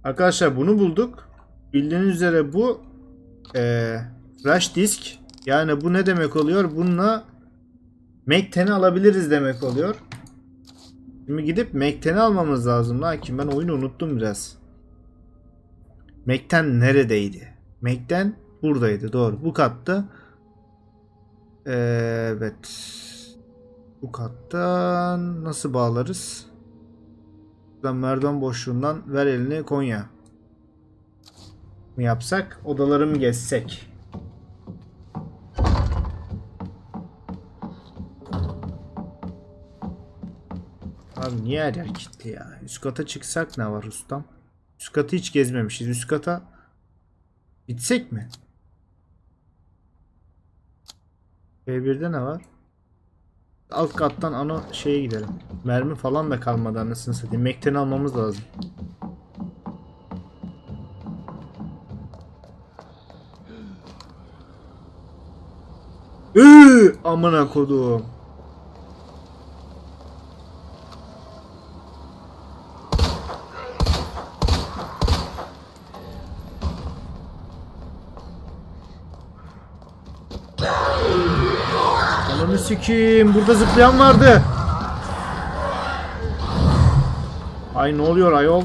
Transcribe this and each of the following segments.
Arkadaşlar bunu bulduk. Bildiğiniz üzere bu flash disk. Yani bu ne demek oluyor? Bununla Mac 10'i alabiliriz demek oluyor. Şimdi gidip Mac 10'i almamız lazım. Lakin ben oyunu unuttum biraz. Mac 10 neredeydi? Mac 10 buradaydı. Doğru. Bu katta. Evet. Bu kattan nasıl bağlarız? Buradan merdiven boşluğundan ver elini Konya mı yapsak? Odaları mı gezsek? Abi niye her yer kilitli ya? Üst kata çıksak ne var ustam? Üst katı hiç gezmemişiz. Üst kata gitsek mi? B1'de ne var? Alt kattan ana şeye gidelim. Mermi falan da kalmadı anasını satayım. Mac'ten almamız lazım. Amına kodum. Ananı sikeyim. Burada zıplayan vardı. Ay ne oluyor ayol?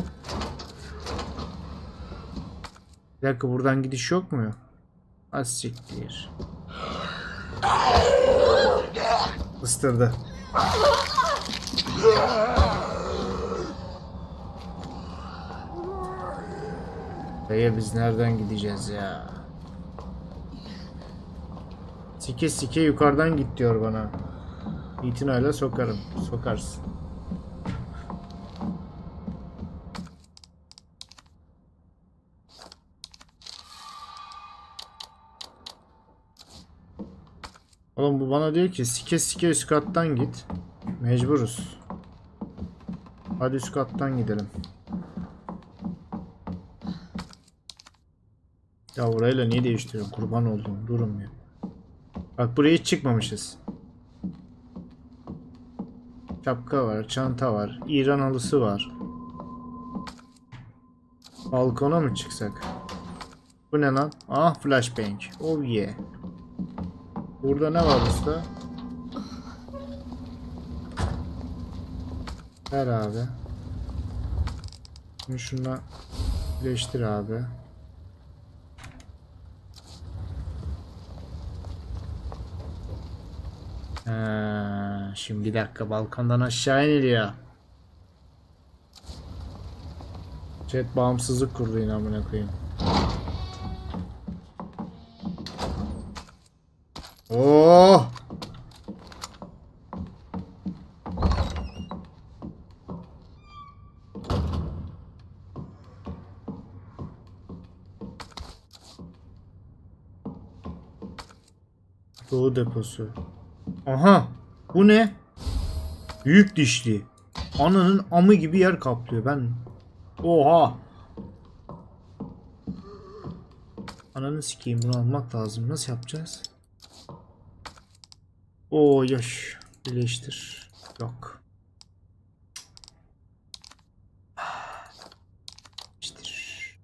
Bir dakika buradan gidiş yok mu? Az siktir. Isırdı. Dayı biz nereden gideceğiz ya? Sike sike yukarıdan git diyor bana. İtinayla sokarım. Sokarsın. Oğlum bu bana diyor ki sike sike üst kattan git. Mecburuz. Hadi üst kattan gidelim. Ya burayla niye değiştiriyorsun? Kurban olduğum durum ya. Bak buraya hiç çıkmamışız. Şapka var, çanta var, İran halısı var. Balkona mı çıksak? Bu ne lan? Ah flashbang. Oh yeah. Burada ne var usta? Ver abi. Şimdi şunla birleştir abi. Şimdi bir dakika balkondan aşağı iniliyor. Chat bağımsızlık kurdu yine amına koyayım. Oh! Doğu deposu. Aha! Bu ne? Büyük dişli. Ananın amı gibi yer kaplıyor. Ben... Oha! Ananı sikeyim, bunu almak lazım. Nasıl yapacağız? Oo yaş. Birleştir. Yok. Birleştir.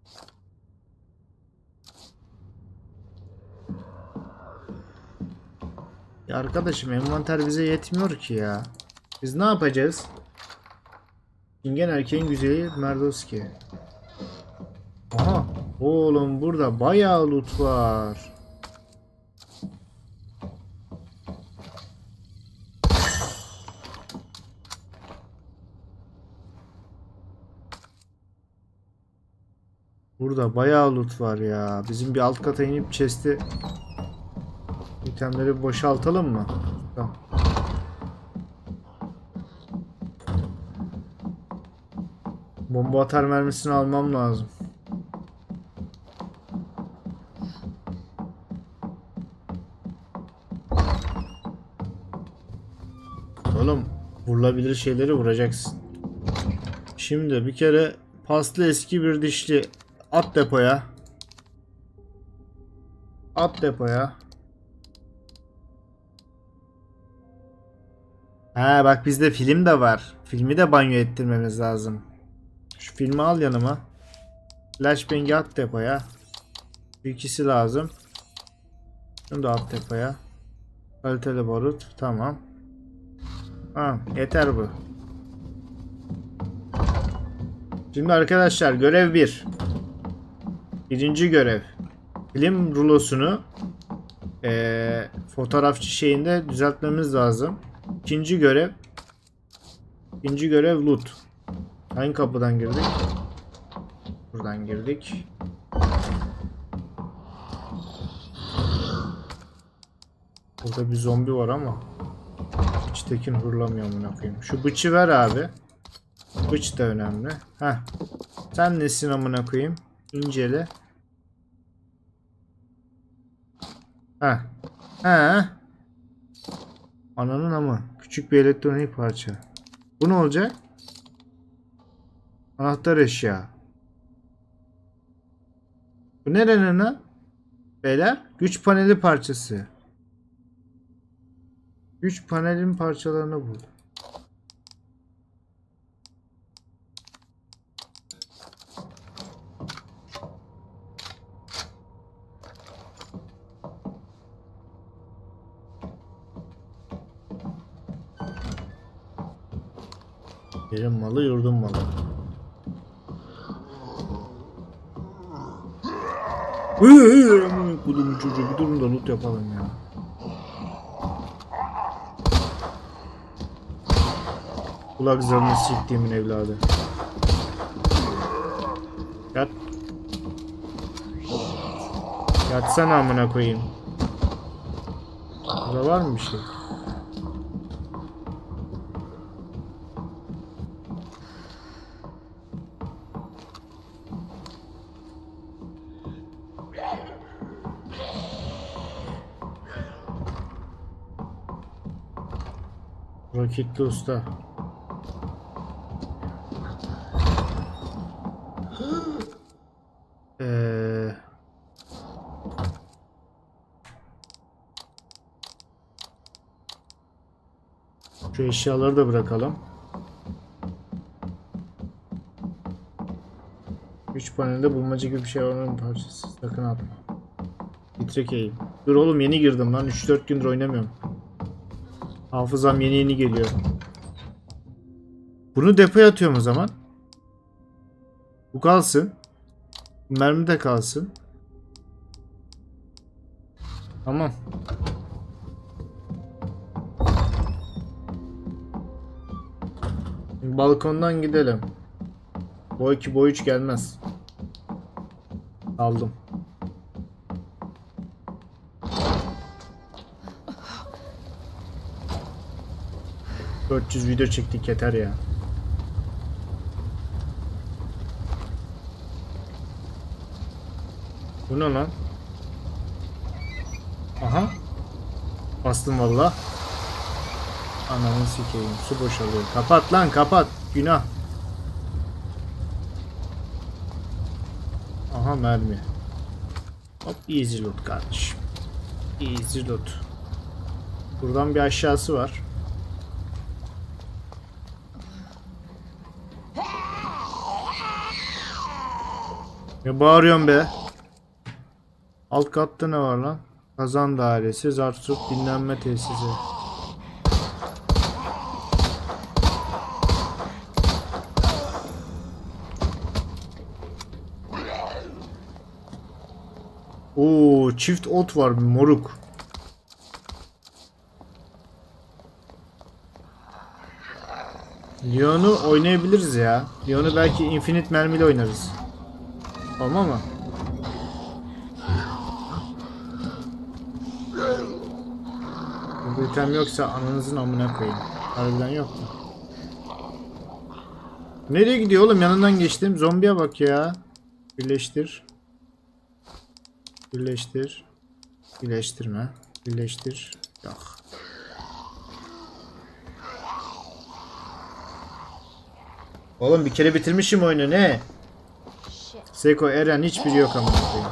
Ya arkadaşım envanter bize yetmiyor ki ya. Biz ne yapacağız? Çingen erkeğin güzeli Merdowski. Aha. Oğlum burada bayağı loot var. Burada bayağı loot var ya. Bizim bir alt kata inip chest'i itemleri boşaltalım mı? Tamam. Bomba atar mermisini almam lazım. Oğlum vurulabilir şeyleri vuracaksın. Şimdi bir kere paslı eski bir dişli at depoya. At depoya. Ha bak bizde film de var. Filmi de banyo ettirmemiz lazım. Şu filmi al yanıma. Flashbang'i at depoya. Bu ikisi lazım. Şunu da at depoya. Kaliteli barut. Tamam. Ha, yeter bu. Şimdi arkadaşlar görev 1. Birinci görev. Film rulosunu fotoğrafçı şeyinde düzeltmemiz lazım. İkinci görev loot. Hangi kapıdan girdik? Buradan girdik. Burada bir zombi var ama hiç tekin hırlamıyor amına koyayım. Şu bıçı ver abi. Bıç da önemli. Heh. Sen nesin amına koyayım? İncele. Heh. Heh. Ananın ama. Küçük bir elektronik parça. Bu ne olacak? Anahtar eşya. Bu nerenin lan? Beyler. Güç paneli parçası. Güç panelin parçalarını bul. Yerin malı, yurdun malı. Kudumun çocuğu, bir durun da loot yapalım ya. Kulak zarını siktiğimin evladı. Yat. Yatsana amına koyayım. Burada var mı bir şey? Roketli usta. Şu eşyaları da bırakalım. Güç panelinde bulmaca gibi bir şey var, onun parçası. Sakın atma. Titrek eğim. Dur oğlum, yeni girdim lan. 3-4 gündür oynamıyorum. Hafızam yeni geliyor. Bunu depoya atıyorum o zaman. Bu kalsın. Mermi de kalsın. Tamam. Balkondan gidelim. Boy 2 boy 3 gelmez. Aldım. ...400 video çektik, yeter ya. Bu ne lan? Aha. Bastım valla. Ananı sikeyim. Su boşalıyor. Kapat lan, kapat. Günah. Aha, mermi. Hop, easy loot kardeşim. Easy loot. Buradan bir aşağısı var. Ne bağırıyorsun be? Alt katta ne var lan? Kazan dairesi, Zarsuk dinlenme tesisi. Oo, çift ot var, moruk. Leon'u oynayabiliriz ya. Leon'u belki infinite mermiyle oynarız. Olma mı? Bu item yoksa ananızın amına koyayım. Harbiden yok mu? Nereye gidiyor oğlum? Yanından geçtim. Zombiye bak ya. Birleştir. Birleştir. Birleştirme. Birleştir. Yok. Oğlum bir kere bitirmişim oyunu, ne? Seko, Eren, hiçbiri yok amına koyayım.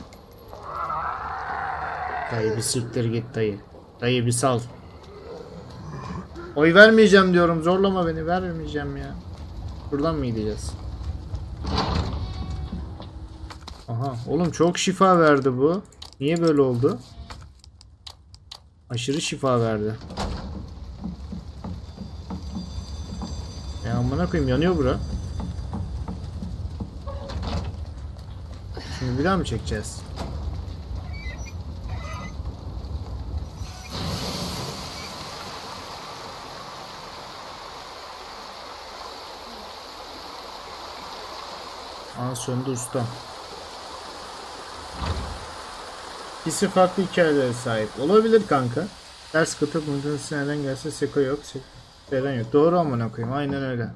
Dayı bir siktir git dayı. Dayı bir sal. Oy vermeyeceğim diyorum. Zorlama beni. Vermeyeceğim ya. Buradan mı gideceğiz? Aha. Oğlum çok şifa verdi bu. Niye böyle oldu? Aşırı şifa verdi. Ya amına koyayım, yanıyor bura. Şimdi bir daha mı çekeceğiz? Aa, söndü usta. İkisi farklı hikayelere sahip. Olabilir kanka. Ders kıtıp muhtemelen nereden gelse Seko yok. Seko yok. Doğru amına koyayım. Aynen öyle.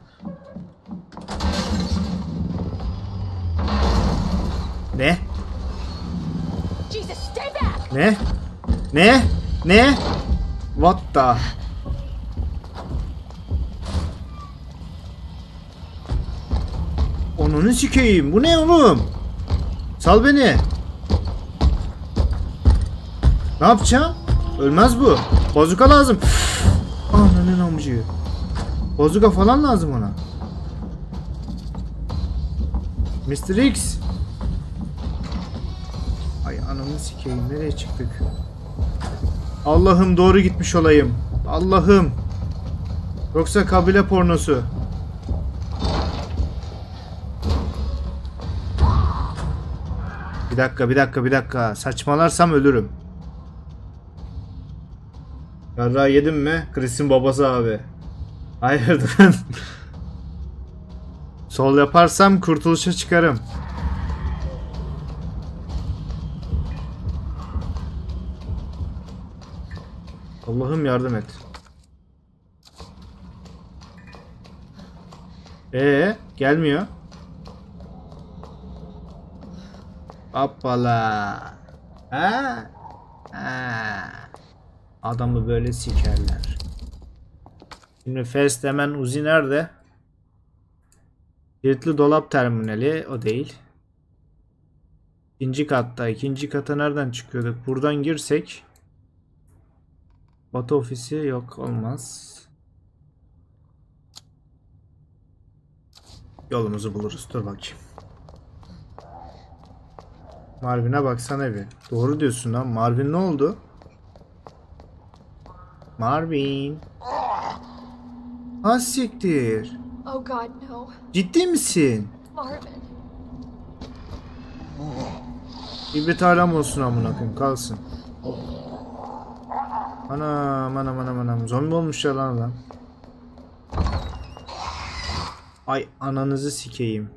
Ne? Ne? Ne? Ne? What the? Onunu sikeyim. Bu ne oğlum? Sal beni. Ne yapacağım? Ölmez bu. Bazuka lazım. Ananın amcığı. Bazuka falan lazım ona. Mr. X. Ay ananı sikeyim. Nereye çıktık? Allah'ım doğru gitmiş olayım. Allah'ım. Yoksa kabile pornosu. Bir dakika. Saçmalarsam ölürüm. Yarrağı yedim mi? Chris'in babası abi. Hayırdır? Sol yaparsam kurtuluşa çıkarım. Allah'ım yardım et. Gelmiyor. Hoppala. Ha? Ha. Adamı böyle sikerler. Şimdi Fest hemen Uzi nerede? Kilitli dolap terminali o değil. İkinci katta. İkinci kata nereden çıkıyorduk? Buradan girsek. Batı ofisi yok, olmaz. Yolumuzu buluruz. Dur bakayım. Marvin'e baksana bir. Doğru diyorsun lan. Marvin ne oldu? Marvin. Ha siktir. Oh God, no. Ciddi misin? Marvin. İbret alam olsun amına koyayım, kalsın. Anam. Zombi olmuşlar lan adam. Ay ananızı sikeyim.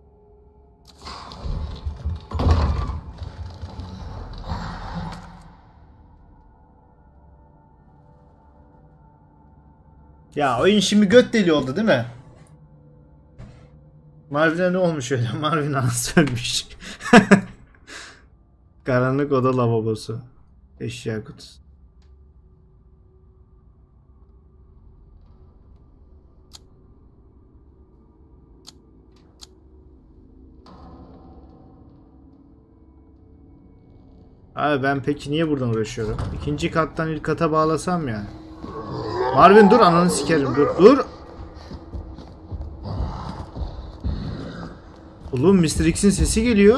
Ya oyun şimdi göt deli oldu değil mi? Marvin'e ne olmuş öyle? Marvin anası ölmüş. Karanlık oda lavabosu. Eşya kutusu. Abi ben peki niye buradan uğraşıyorum? İkinci kattan ilk kata bağlasam ya. Marvin dur, ananı sikerim, dur. Oğlum Mr. X'in sesi geliyor.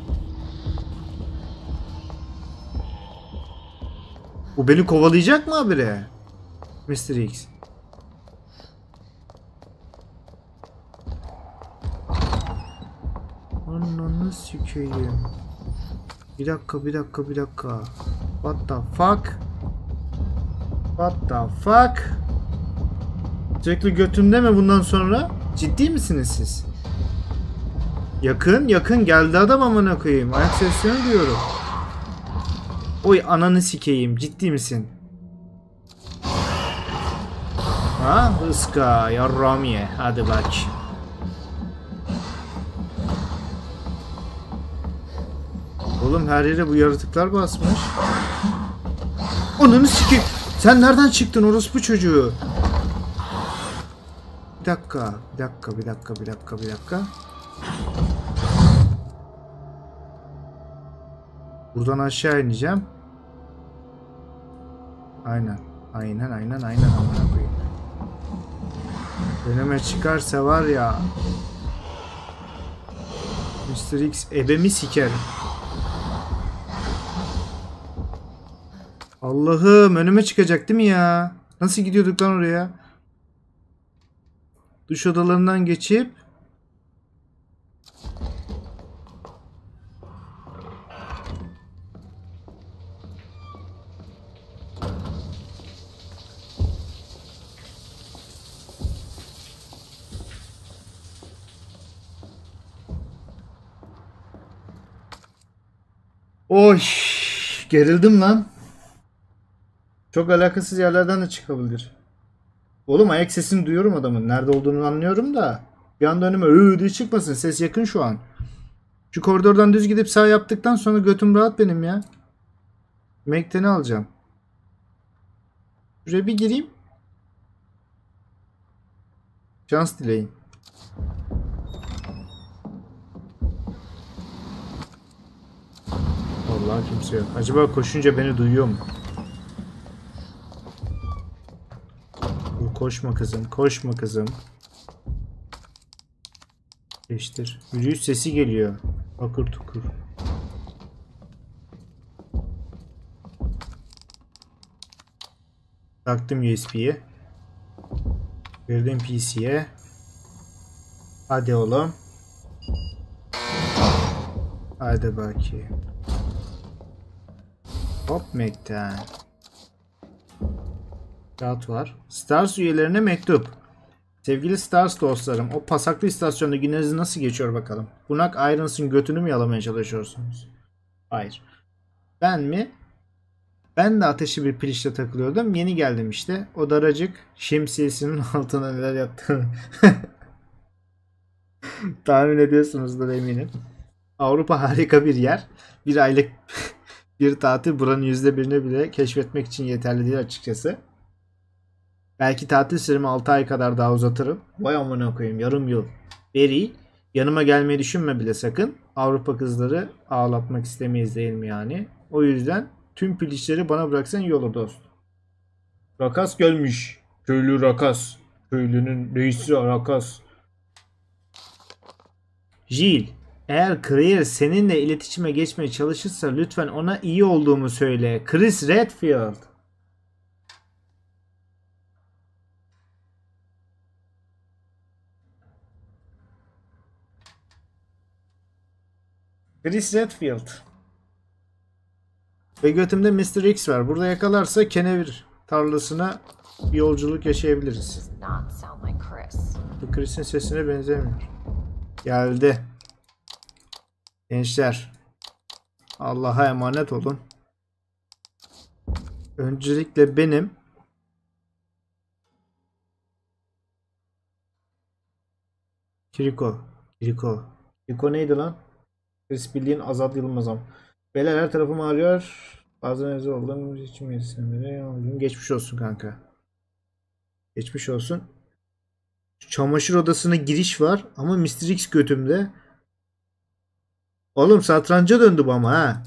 Bu beni kovalayacak mı habire? Mr. X. Ananı sikeyim. Bir dakika. What the fuck? Sürekli götümde mi bundan sonra? Ciddi misiniz siz? Yakın geldi adam amına koyayım. Ayak seslerini duyuyorum. Oy ananı sikeyim. Ciddi misin? Ha? Iska yarram ye. Hadi bak. Oğlum her yere bu yaratıklar basmış. Ananı sikeyim. Sen nereden çıktın orospu çocuğu? Bir dakika. Buradan aşağı ineceğim. Aynen amına koyayım. Önüme çıkarsa var ya. Mr. X ebemi siker. Allah'ım önüme çıkacak değil mi ya? Nasıl gidiyorduk lan oraya? Duş odalarından geçip oy, gerildim lan. Çok alakasız yerlerden de çıkabilir. Oğlum ayak sesini duyuyorum adamın. Nerede olduğunu anlıyorum da. Bir anda önüme diye çıkmasın. Ses yakın şu an. Şu koridordan düz gidip sağ yaptıktan sonra götüm rahat benim ya. Mekten'i alacağım. Şuraya bir gireyim. Şans dileyin. Vallahi kimse yok. Acaba koşunca beni duyuyor mu? Koşma kızım, koşma kızım. Geçtir. Yürüyüş sesi geliyor. Bakır tukur. Taktım USB'ye. Girdim PC'ye. Hadi oğlum. Hadi bakayım. Hop mekten. Kağıt var. Stars üyelerine mektup. Sevgili Stars dostlarım, o pasaklı istasyonda günleriniz nasıl geçiyor bakalım? Bunak Irons'ın götünü mü yalamaya çalışıyorsunuz? Hayır. Ben mi? Ben de ateşli bir pilişle takılıyordum. Yeni geldim işte. O daracık şemsiyesinin altına neler yaptığını tahmin ediyorsunuzdur eminim. Avrupa harika bir yer. Bir aylık bir tatil buranın %1'ini bile keşfetmek için yeterli değil açıkçası. Belki tatil süremi 6 ay kadar daha uzatırım. Vay amına koyayım, yarım yıl. Beri yanıma gelmeyi düşünme bile sakın. Avrupa kızları ağlatmak istemeyiz değil mi yani? O yüzden tüm pilişleri bana bıraksan iyi olur dost. Rakas gelmiş. Köylü Rakas. Köylünün reisi Rakas. Jill, eğer Claire seninle iletişime geçmeye çalışırsa lütfen ona iyi olduğumu söyle. Chris Redfield. Chris Redfield. Ve götümde Mr. X var. Burada yakalarsa kenevir tarlasına bir yolculuk yaşayabiliriz. Bu Chris'in sesine benzemiyor. Geldi. Gençler. Allah'a emanet olun. Öncelikle benim Kiriko. Kiriko neydi lan? Chris bildiğin Azat Yılmaz'ım. Beyler her tarafım ağrıyor. Bazen evde oldum. İçim yesinleri. Geçmiş olsun kanka. Geçmiş olsun. Çamaşır odasına giriş var ama Mr. X götümde. Oğlum satranca döndü bu ama ha.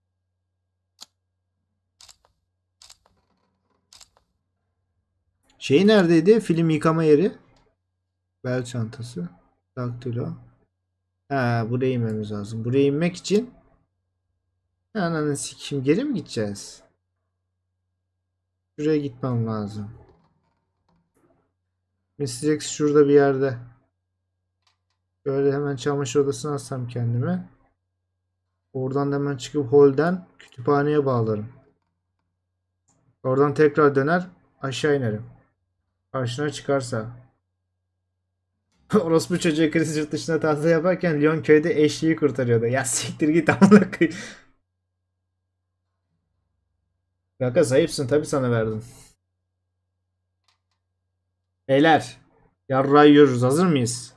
Şey neredeydi? Film yıkama yeri. Bel çantası. Daktilo. Ha, buraya inmemiz lazım. Buraya inmek için ananı sikeyim, geri mi gideceğiz? Şuraya gitmem lazım. Mr. X şurada bir yerde. Böyle hemen çamaşır odasına alsam kendimi. Oradan da hemen çıkıp holden kütüphaneye bağlarım. Oradan tekrar döner aşağı inerim. Karşına çıkarsa. Orospu çocuğu kriz yurt dışına tatil yaparken Lyon köyde eşliği kurtarıyordu. Ya siktir git amına koyayım. Kanka zayıfsın tabi sana verdim. Beyler. Yarrağı yiyoruz, hazır mıyız?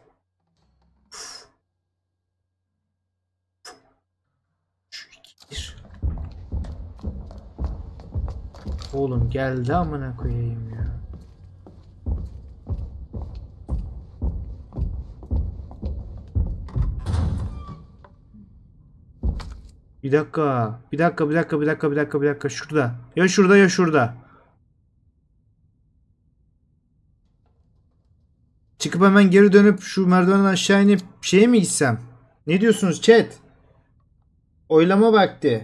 Oğlum geldi amına koyayım ya. Bir dakika. Bir dakika. Şurada. Ya şurada ya şurada. Çıkıp hemen geri dönüp şu merdivenden aşağı inip şeye mi gitsem? Ne diyorsunuz chat? Oylama vakti.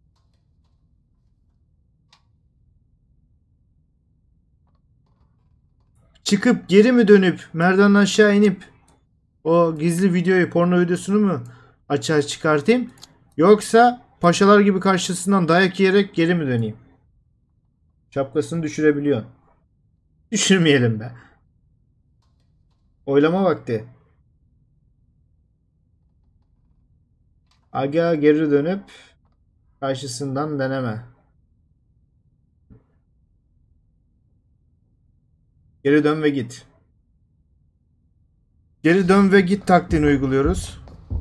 Çıkıp geri mi dönüp merdivenden aşağı inip o gizli videoyu, porno videosunu mu açığa çıkartayım? Yoksa paşalar gibi karşısından dayak yiyerek geri mi döneyim? Şapkasını düşürebiliyor. Düşürmeyelim be. Oylama vakti. Aga geri dönüp karşısından deneme. Geri dön ve git. Geri dön ve git taktiğini uyguluyoruz.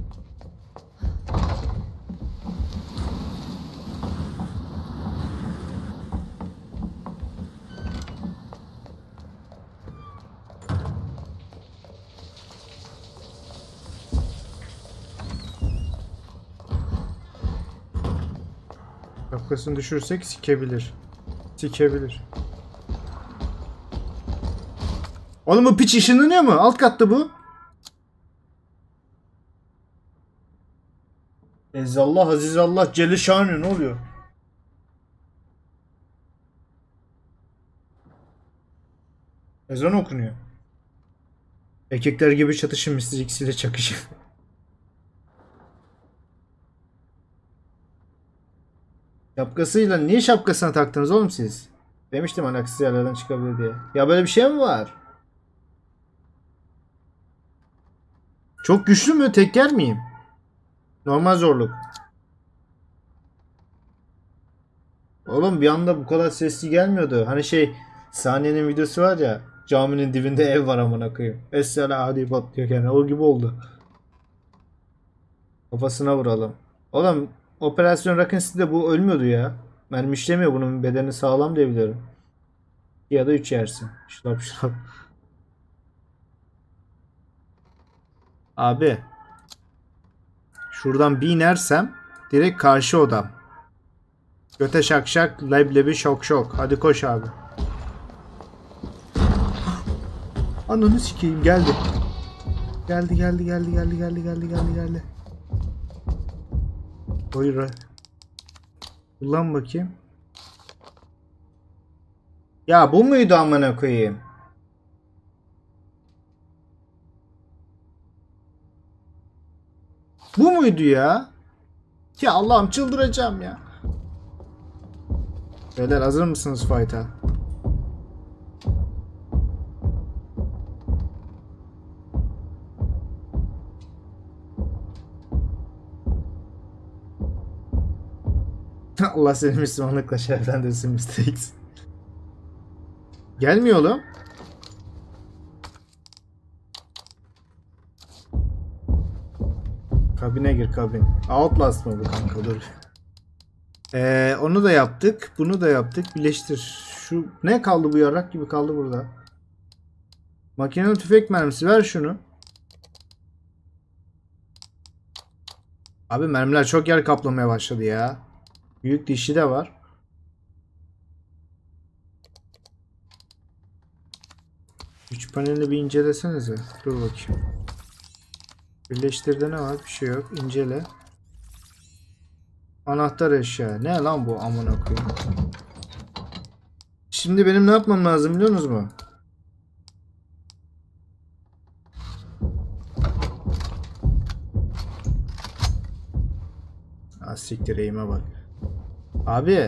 Şapkasını düşürsek sikebilir. Sikebilir. Oğlum bu piç ışınlanıyor mu? Alt katta bu. Ezzallah, Azizallah, Celle Şanı ne oluyor? Ezan okunuyor. Erkekler gibi çatışın Mr. X ile çakışın. Şapkasıyla niye şapkasına taktınız oğlum siz? Demiştim alaksız yerlerden çıkabilir diye. Ya böyle bir şey mi var? Çok güçlü mü? Tek yer miyim? Normal zorluk. Oğlum bir anda bu kadar sesli gelmiyordu. Hani şey sahnenin videosu var ya. Caminin dibinde ev var amına koyayım. Essela hadi patlıyor yani. O gibi oldu. Kafasına vuralım. Oğlum Operasyon Raccoon City'de bu ölmüyordu ya. Mermi işlemiyor, bunun bedeni sağlam diye biliyorum. Ya da 3 yersin. Şlap şlap. Abi. Şuradan bir inersem direkt karşı odam. Göte şak şak, leblebi şok şok. Hadi koş abi. Ananı sikeyim, geldi. Geldi. Buyur. Kullan bakayım. Ya bu muydu amına koyayım? Bu muydu ya? Ya Allah'ım çıldıracağım ya. Beyler hazır mısınız fight'a? Allah seni Müslümanlıkla şereflendirsin Mr. X. Gelmiyor oğlum. Kabine gir kabin. Outlast mı bu kanka, dur. Onu da yaptık. Bunu da yaptık. Birleştir. Şu ne kaldı, bu yarrak gibi kaldı burada. Makinalı tüfek mermisi, ver şunu. Abi mermiler çok yer kaplamaya başladı ya. Büyük dişi de var. Güç panelini bir incelesenize. Dur bakayım. Birleştirde ne var? Bir şey yok. İncele. Anahtar eşya. Ne lan bu amına koyayım. Şimdi benim ne yapmam lazım biliyor musunuz mu? Ah siktir, eğime bak. Abi.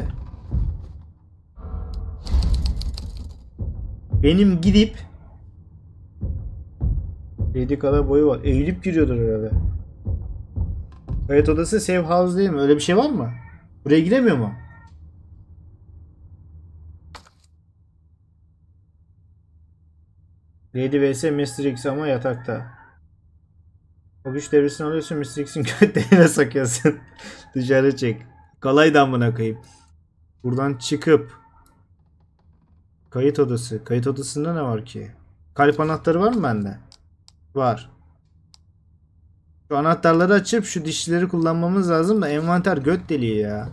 Benim gidip 7 kadar boyu var. Eğilip giriyordur herhalde. Kayıt odası save house değil mi? Öyle bir şey var mı? Buraya giremiyor mu? Lady vs Mr. X ama yatakta. O güç devresini alıyorsun, Mr. X'in götlerine sokuyorsun. Dışarı çek. Kolay da amına koyayım. Buradan çıkıp kayıt odası. Kayıt odasında ne var ki? Kalp anahtarı var mı bende? Var. Şu anahtarları açıp şu dişlileri kullanmamız lazım da envanter göt deliği ya.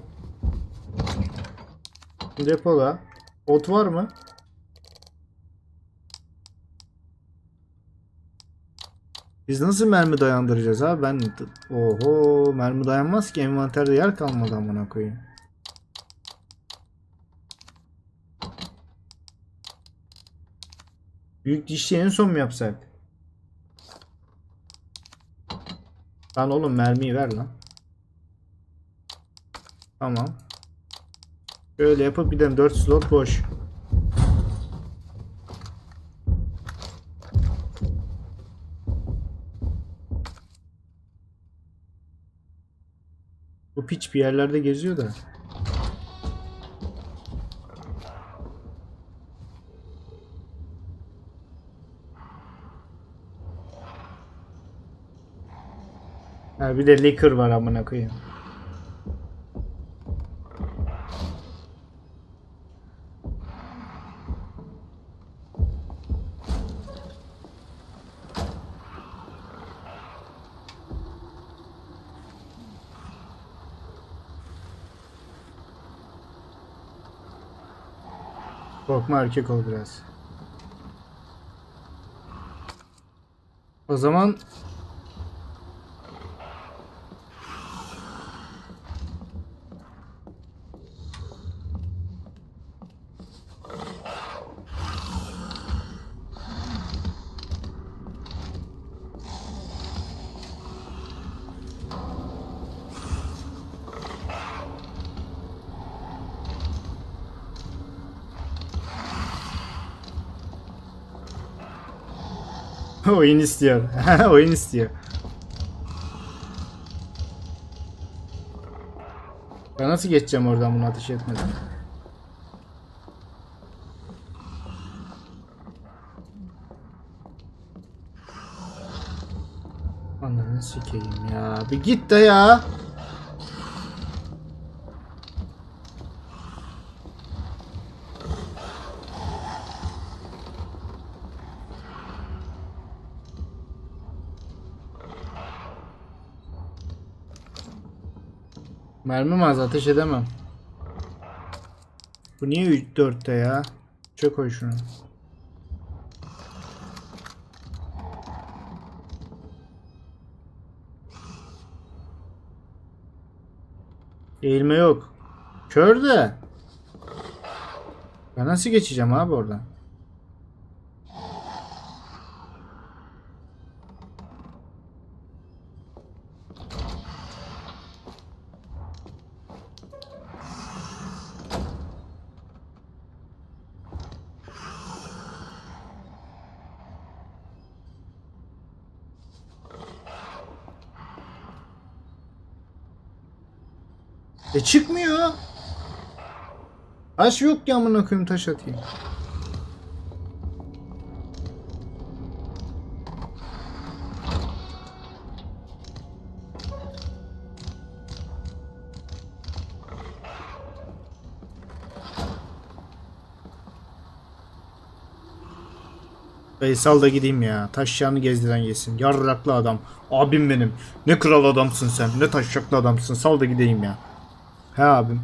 Depoda. Ot var mı? Biz nasıl mermi dayandıracağız abi? Oho, mermi dayanmaz ki, envanterde yer kalmadı amına koyayım. Büyük dişi en son mu yapsak? Lan oğlum, mermiyi ver lan. Tamam. Böyle yapıp gidelim, 4 slot boş. Bu piç bir yerlerde geziyor da. Ha, bir de liquor var amına koyayım. Korkma, erkek ol biraz. O zaman oyun istiyor. Oyun istiyor. Ben nasıl geçeceğim oradan bunu ateş etmeden? Ananı sikeyim ya. Bir git de ya. Mermim az, ateş edemem. Bu niye 3-4'te ya? Çok koy şunu. Eğilme yok. Kör de. Ben nasıl geçeceğim abi oradan? Çıkmıyor. Taş yok ya, amına koyayım, taş atayım. Sal da gideyim ya. Taşlarını gezdiren yesin. Yarraklı adam. Abim benim. Ne kral adamsın sen. Ne taşraklı adamsın. Sal da gideyim ya. He abim.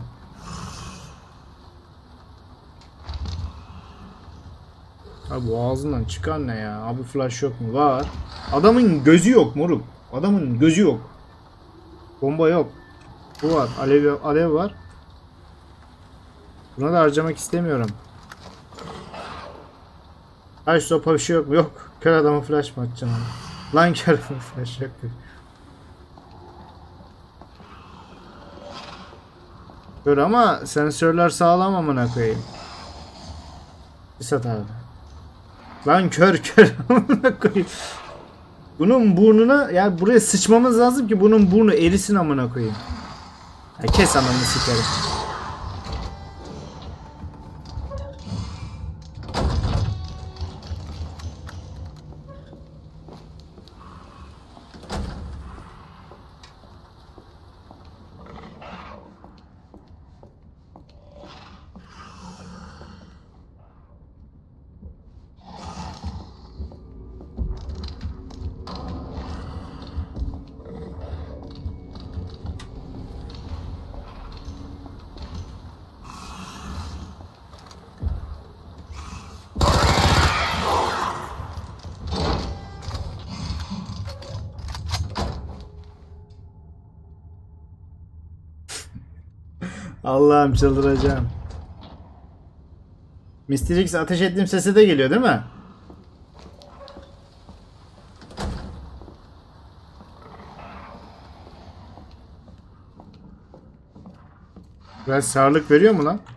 Abi bu ağzından çıkan ne ya? Abi flash yok mu? Var. Adamın gözü yok moruk. Adamın gözü yok. Bomba yok. Bu var. Alev var. Buna da harcamak istemiyorum. Taş sopa bir şey yok mu? Yok. Kör adama flash mı atacağım? Lan kör adama flash yok. Kör ama sensörler sağlam amına koyayım. Isat abi. Lan kör amına koyayım. Bunun burnuna, yani buraya sıçmamız lazım ki bunun burnu erisin amına koyayım. Ya kes ananı sikerim. Allah'ım çıldıracağım. Mr. X ateş ettiğim sesi de geliyor değil mi? Biraz sağlık veriyor mu lan?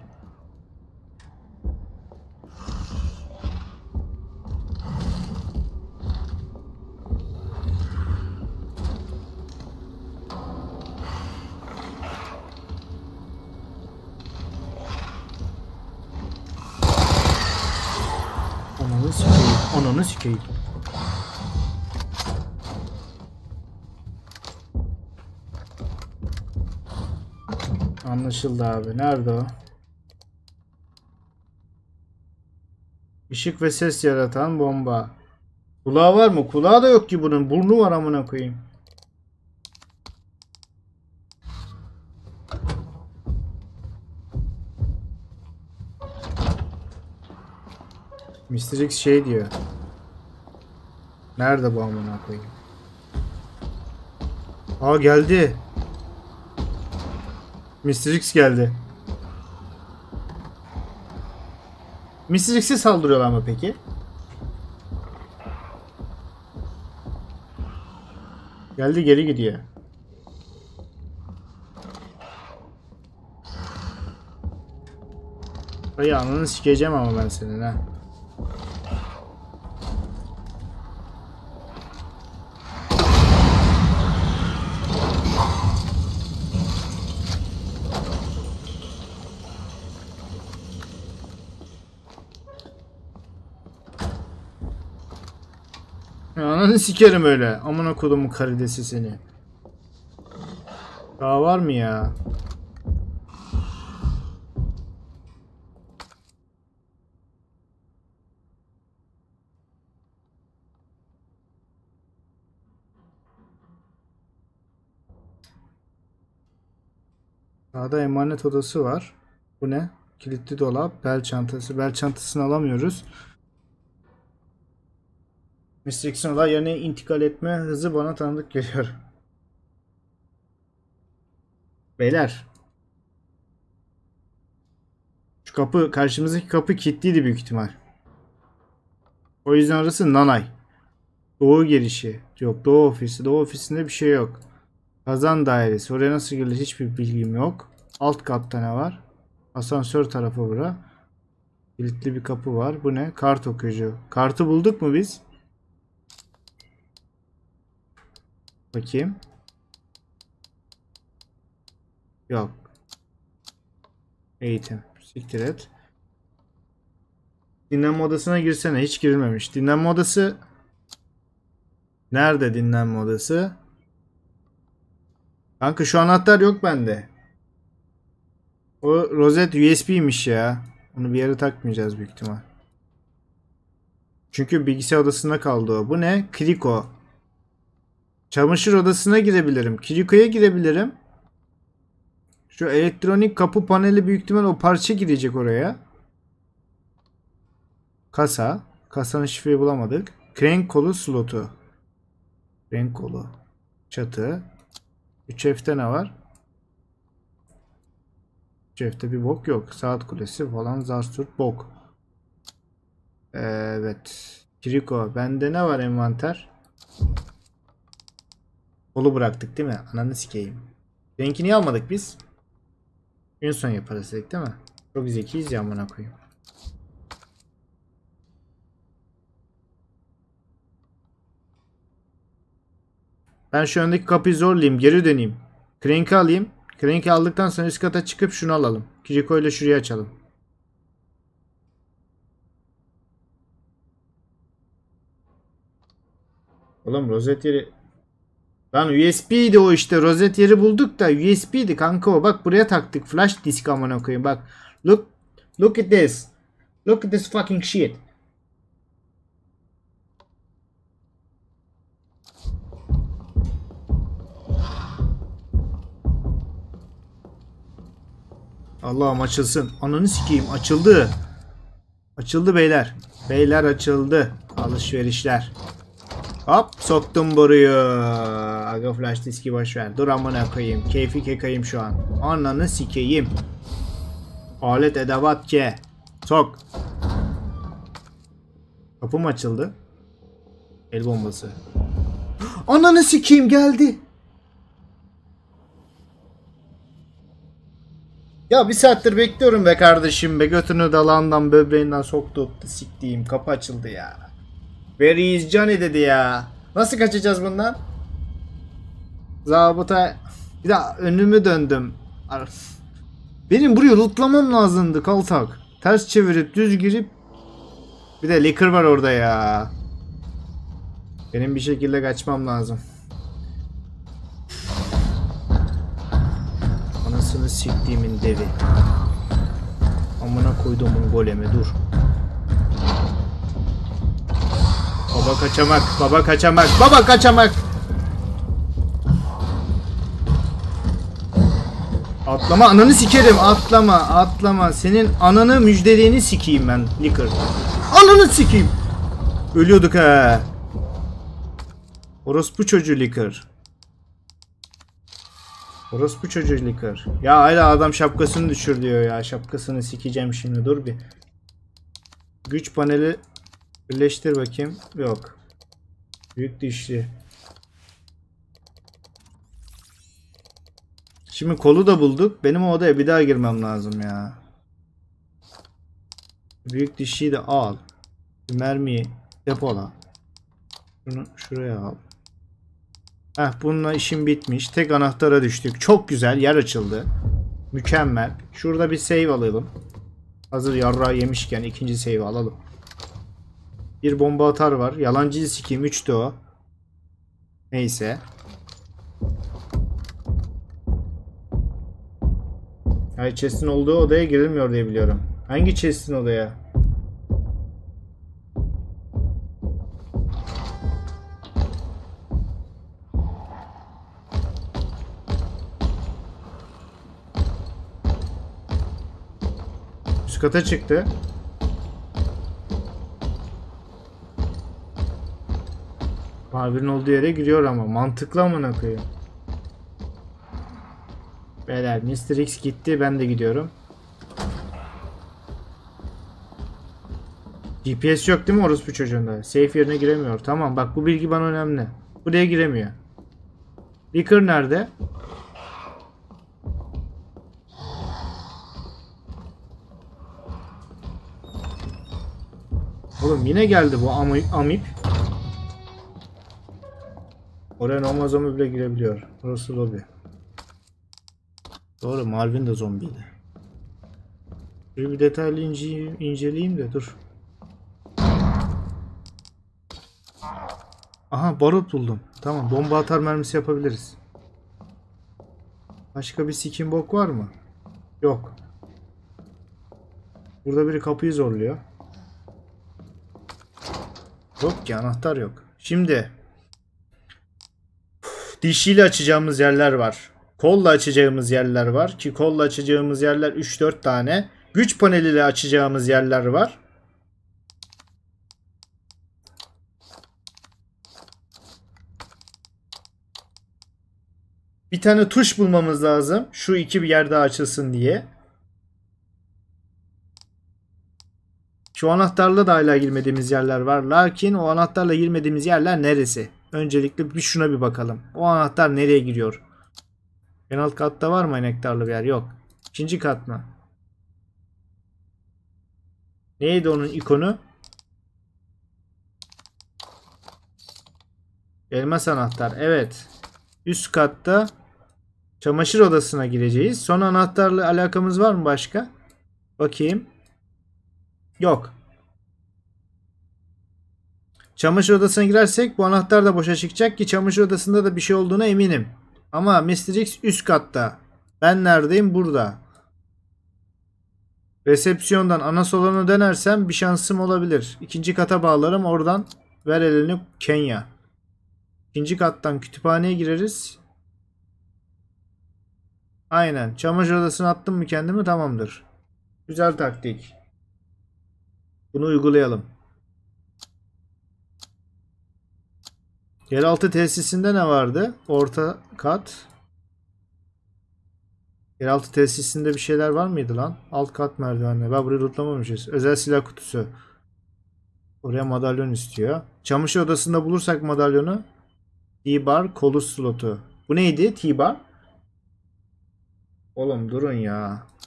Ananı sikeyim. Ananı sikeyim. Anlaşıldı abi. Nerede o? Işık ve ses yaratan bomba. Kulağı var mı? Kulağı da yok ki bunun. Burnu var amına koyayım. Mr. X şey diyor. Nerede bu amına koyayım? Aa geldi. Mr. X geldi. Mr. X'e saldırıyorlar mı peki? Geldi geri gidiyor. Ay ananı sikeceğim ama ben senin ha. Ananı sikerim öyle. Amına kodumun karidesi seni. Daha var mı ya? Sağda emanet odası var. Bu ne? Kilitli dolap, bel çantası. Bel çantasını alamıyoruz. Mr. X'in olay yerine intikal etme hızı bana tanıdık geliyor. Beyler. Şu kapı, karşımızdaki kapı kilitliydi büyük ihtimal. O yüzden orası nanay. Doğu girişi. Yok, doğu ofisi. Doğu ofisinde bir şey yok. Kazan dairesi. Oraya nasıl girilir hiçbir bilgim yok. Alt katta ne var? Asansör tarafı bura. Kilitli bir kapı var. Bu ne? Kart okuyucu. Kartı bulduk mu biz? Bakayım. Yok. Eğitim. Siktir et. Dinlenme odasına girsene. Hiç girilmemiş. Dinlenme odası. Nerede dinlenme odası? Kanka şu anahtar yok bende. O rozet USB'ymiş ya. Onu bir yere takmayacağız büyük ihtimal. Çünkü bilgisayar odasında kaldı o. Bu ne? Kriko. Çamaşır odasına girebilirim. Kriko'ya girebilirim. Şu elektronik kapı paneli büyük ihtimal o parça girecek oraya. Kasa. Kasanın şifreyi bulamadık. Crank kolu slotu. Crank kolu. Çatı. 3F'te ne var? 3F'te bir bok yok. Saat kulesi falan zarsurt bok. Evet. Kriko. Bende ne var envanter? Kolu bıraktık değil mi? Ananı sikeyim. Renkini niye almadık biz? En son yaparız dedik değil mi? Çok zekiyiz ya amına koyayım. Ben şu öndeki kapıyı zorlayayım. Geri döneyim. Crank'i alayım. Crank'i aldıktan sonra üst kata çıkıp şunu alalım. Kiriko ile şuraya açalım. Oğlum rozet yeri... Lan USB'ydi o işte. Rozet yeri bulduk da USB'ydi kanka o. Bak buraya taktık. Flash disk amına koyayım. Bak. Look at this. Look at this fucking shit. Allah'ım açılsın. Ananı sikeyim. Açıldı. Açıldı beyler. Beyler açıldı. Alışverişler. Hop soktum boruyu. Aga flash diski boşver. Dur amına koyayım. Keyfi kekayım şu an. Ananı sikeyim. Alet edevat K. Sok. Kapım açıldı. El bombası. Ananı sikeyim geldi. Ya bir saattir bekliyorum be kardeşim be. Götünü dalağından böbreğinden soktu. Siktiğim kapı açıldı ya. Where is Johnny dedi ya. Nasıl kaçacağız bundan? Zabıta. Bir daha önümü döndüm. Benim burayı lootlamam lazımdı kaltak. Ters çevirip düz girip. Bir de liquor var orada ya. Benim bir şekilde kaçmam lazım. Anasını siktiğimin devi. Amına koyduğumun golemi dur. Baba kaçamak, baba kaçamak, baba kaçamak. Atlama ananı sikerim, atlama, atlama. Senin ananı müjdeliğini sikeyim ben liquor. Ananı sikeyim. Ölüyorduk ha. Orospu çocuğu liquor. Orospu çocuğu liquor. Ya hala adam şapkasını düşür diyor ya. Şapkasını sikeceğim şimdi, dur bir. Güç paneli birleştir bakayım. Yok. Büyük dişli. Şimdi kolu da bulduk. Benim o odaya bir daha girmem lazım ya. Büyük dişliyi de al. Mermiyi depola. Şunu şuraya al. Heh, bununla işim bitmiş. Tek anahtara düştük. Çok güzel. Yer açıldı. Mükemmel. Şurada bir save alalım. Hazır yarrağı yemişken ikinci save alalım. Bir bomba atar var. Yalancıyı sikeyim. 3'tü o. Neyse. Hayır, chest'in olduğu odaya girilmiyor diye biliyorum. Hangi chest'in odaya? Üst kata çıktı. Mavinin olduğu yere giriyor ama mantıklı amına koyayım. Beyler Mr. X gitti, ben de gidiyorum. GPS yok değil mi orospu çocuğunda? Safe yerine giremiyor. Tamam bak, bu bilgi bana önemli. Buraya giremiyor. Liquor nerede? Oğlum yine geldi bu amip. Oraya normal zombi bile girebiliyor. Burası lobi. Doğru, Marvin de zombiydi. Bir detaylı inceleyeyim de dur. Aha, barut buldum. Tamam, bomba atar mermisi yapabiliriz. Başka bir sikim bok var mı? Yok. Burada biri kapıyı zorluyor. Yok ki, anahtar yok. Şimdi dişiyle açacağımız yerler var. Kolla açacağımız yerler var. Ki kolla açacağımız yerler 3-4 tane. Güç paneliyle açacağımız yerler var. Bir tane tuş bulmamız lazım. Şu iki bir yer daha açılsın diye. Şu anahtarla da hala girmediğimiz yerler var. Lakin o anahtarla girmediğimiz yerler neresi? Öncelikle bir şuna bir bakalım. O anahtar nereye giriyor? En alt katta var mı anahtarlı bir yer? Yok. İkinci kat mı? Neydi onun ikonu? Elmas anahtar. Evet. Üst katta çamaşır odasına gireceğiz. Son anahtarla alakamız var mı başka? Bakayım. Yok. Çamaşır odasına girersek bu anahtar da boşa çıkacak ki çamaşır odasında da bir şey olduğuna eminim. Ama Mr. X üst katta. Ben neredeyim? Burada. Resepsiyondan ana salona dönersem bir şansım olabilir. İkinci kata bağlarım. Oradan ver elini Kenya. İkinci kattan kütüphaneye gireriz. Aynen. Çamaşır odasına attım mı kendimi, tamamdır. Güzel taktik. Bunu uygulayalım. Yeraltı tesisinde ne vardı? Orta kat. Yeraltı tesisinde bir şeyler var mıydı lan? Alt kat merdivenler. Bak burayı lootlamamışız. Özel silah kutusu. Oraya madalyon istiyor. Çamaşır odasında bulursak madalyonu. T-bar kolu slotu. Bu neydi? T-bar. Oğlum durun ya.